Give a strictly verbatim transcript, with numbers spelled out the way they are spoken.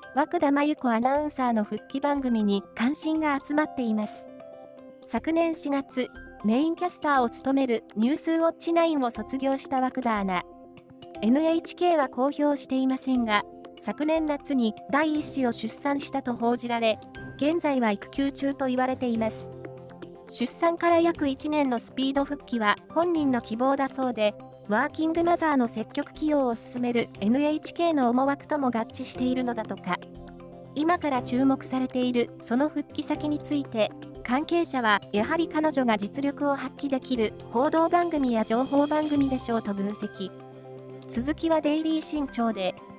和久田麻由子アナウンサーの復帰番組に関心が集まっています。昨年しがつ、メインキャスターを務めるニュースウォッチナインを卒業した和久田アナ。エヌエイチケー は公表していませんが、昨年夏に第一子を出産したと報じられ、現在は育休中と言われています。出産から約いちねんのスピード復帰は本人の希望だそうで、ワーキングマザーの積極起用を進める エヌエイチケー の思惑とも合致しているのだとか。今から注目されているその復帰先について、関係者はやはり彼女が実力を発揮できる報道番組や情報番組でしょうと分析。続きはデイリー新潮で。